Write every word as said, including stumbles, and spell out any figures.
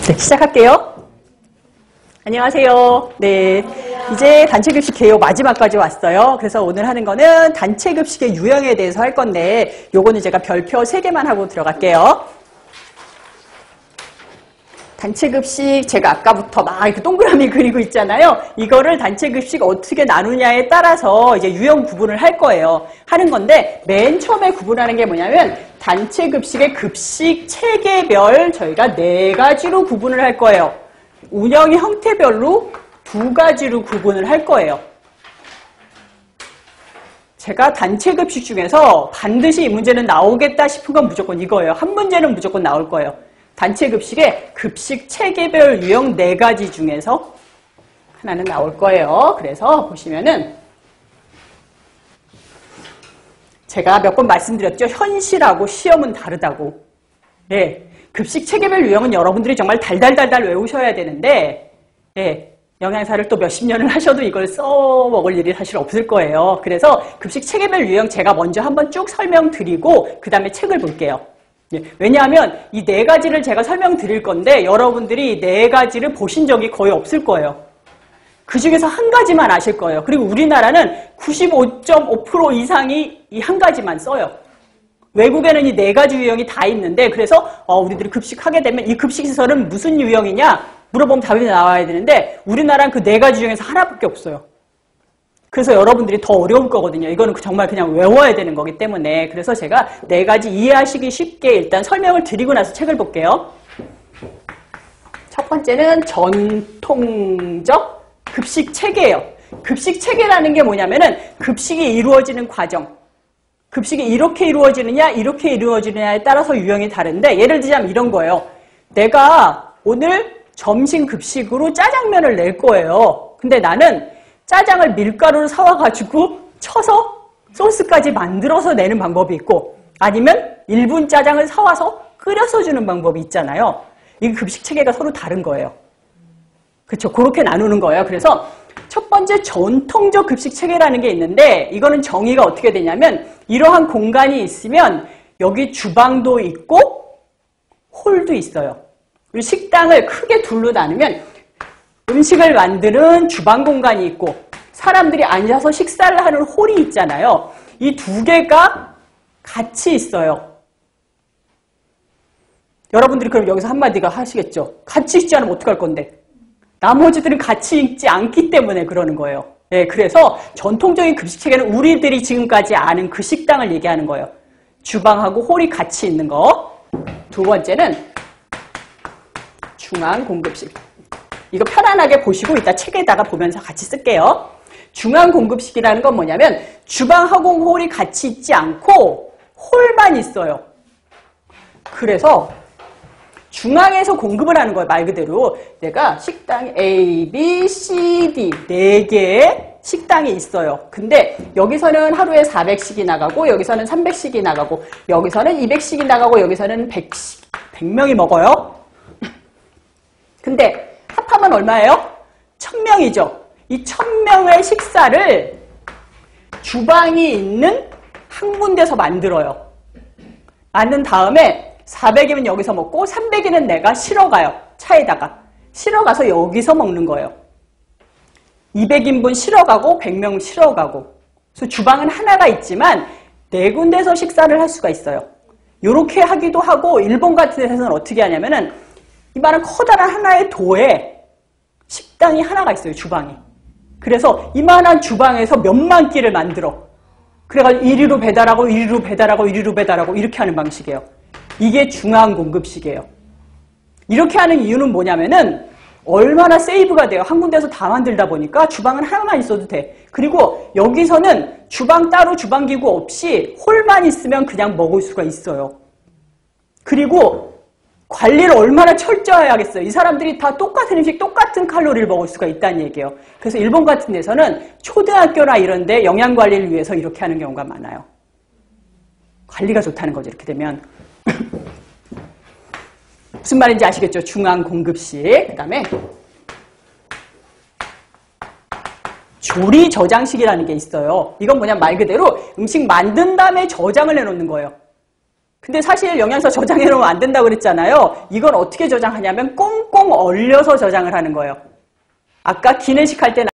네, 시작할게요. 안녕하세요. 네, 이제 단체급식 개요 마지막까지 왔어요. 그래서 오늘 하는 거는 단체급식의 유형에 대해서 할 건데 요거는 제가 별표 세 개만 하고 들어갈게요. 단체급식 제가 아까부터 막 이렇게 동그라미 그리고 있잖아요. 이거를 단체급식 어떻게 나누냐에 따라서 이제 유형 구분을 할 거예요. 하는 건데 맨 처음에 구분하는 게 뭐냐면 단체급식의 급식 체계별 저희가 네 가지로 구분을 할 거예요. 운영 형태별로 두 가지로 구분을 할 거예요. 제가 단체급식 중에서 반드시 이 문제는 나오겠다 싶은 건 무조건 이거예요. 한 문제는 무조건 나올 거예요. 단체급식의 급식 체계별 유형 네 가지 중에서 하나는 나올 거예요. 그래서 보시면은 제가 몇 번 말씀드렸죠. 현실하고 시험은 다르다고. 네, 급식 체계별 유형은 여러분들이 정말 달달달달 외우셔야 되는데 네, 영양사를 또 몇십 년을 하셔도 이걸 써먹을 일이 사실 없을 거예요. 그래서 급식 체계별 유형 제가 먼저 한번 쭉 설명드리고 그 다음에 책을 볼게요. 예, 왜냐하면 이 네 가지를 제가 설명드릴 건데 여러분들이 네 가지를 보신 적이 거의 없을 거예요. 그 중에서 한 가지만 아실 거예요. 그리고 우리나라는 구십오 점 오 퍼센트 이상이 이 한 가지만 써요. 외국에는 이 네 가지 유형이 다 있는데 그래서 어, 우리들이 급식하게 되면 이 급식시설은 무슨 유형이냐 물어보면 답이 나와야 되는데 우리나라는 그 네 가지 중에서 하나밖에 없어요. 그래서 여러분들이 더 어려울 거거든요. 이거는 정말 그냥 외워야 되는 거기 때문에. 그래서 제가 네 가지 이해하시기 쉽게 일단 설명을 드리고 나서 책을 볼게요. 첫 번째는 전통적 급식 체계예요. 급식 체계라는 게 뭐냐면은 급식이 이루어지는 과정. 급식이 이렇게 이루어지느냐 이렇게 이루어지느냐에 따라서 유형이 다른데 예를 들자면 이런 거예요. 내가 오늘 점심 급식으로 짜장면을 낼 거예요. 근데 나는 짜장을 밀가루를 사와가지고 쳐서 소스까지 만들어서 내는 방법이 있고 아니면 일 분 짜장을 사와서 끓여서 주는 방법이 있잖아요. 이 급식 체계가 서로 다른 거예요. 그렇죠? 그렇게 나누는 거예요. 그래서 첫 번째 전통적 급식 체계라는 게 있는데 이거는 정의가 어떻게 되냐면 이러한 공간이 있으면 여기 주방도 있고 홀도 있어요. 우리 식당을 크게 둘로 나누면 음식을 만드는 주방 공간이 있고 사람들이 앉아서 식사를 하는 홀이 있잖아요. 이 두 개가 같이 있어요. 여러분들이 그럼 여기서 한마디가 하시겠죠. 같이 있지 않으면 어떡할 건데. 나머지들은 같이 있지 않기 때문에 그러는 거예요. 네, 그래서 전통적인 급식 체계는 우리들이 지금까지 아는 그 식당을 얘기하는 거예요. 주방하고 홀이 같이 있는 거. 두 번째는 중앙 공급식. 이거 편안하게 보시고 이따 책에다가 보면서 같이 쓸게요. 중앙 공급식이라는 건 뭐냐면 주방하고 홀이 같이 있지 않고 홀만 있어요. 그래서 중앙에서 공급을 하는 거예요. 말 그대로 내가 식당에 A, B, C, D 네 개의 식당이 있어요. 근데 여기서는 하루에 사백씩이 나가고 여기서는 삼백씩이 나가고 여기서는 이백씩이 나가고 여기서는 백씩, 백 명이 먹어요. 근데 합하면 얼마예요? 천 명이죠. 이 천 명의 식사를 주방이 있는 한 군데서 만들어요. 만든 다음에 사백이면 여기서 먹고 삼백이는 내가 실어 가요. 차에다가. 실어 가서 여기서 먹는 거예요. 이백 인분 실어 가고 백 명 실어 가고. 그래서 주방은 하나가 있지만 네 군데서 식사를 할 수가 있어요. 이렇게 하기도 하고 일본 같은 데서는 어떻게 하냐면은 이만한 커다란 하나의 도에 식당이 하나가 있어요. 주방이. 그래서 이만한 주방에서 몇만 끼를 만들어. 그래가지고 이리로 배달하고 이리로 배달하고 이리로 배달하고 이렇게 하는 방식이에요. 이게 중앙 공급식이에요. 이렇게 하는 이유는 뭐냐면은 얼마나 세이브가 돼요. 한 군데서 다 만들다 보니까 주방은 하나만 있어도 돼. 그리고 여기서는 주방 따로 주방기구 없이 홀만 있으면 그냥 먹을 수가 있어요. 그리고 관리를 얼마나 철저히 하겠어요. 이 사람들이 다 똑같은 음식, 똑같은 칼로리를 먹을 수가 있다는 얘기예요. 그래서 일본 같은 데서는 초등학교나 이런 데 영양관리를 위해서 이렇게 하는 경우가 많아요. 관리가 좋다는 거죠. 이렇게 되면. 무슨 말인지 아시겠죠? 중앙 공급식. 그 다음에 조리 저장식이라는 게 있어요. 이건 뭐냐면 말 그대로 음식 만든 다음에 저장을 해놓는 거예요. 근데 사실 영양사 저장해 놓으면 안 된다고 그랬잖아요. 이건 어떻게 저장하냐면 꽁꽁 얼려서 저장을 하는 거예요. 아까 기내식 할 때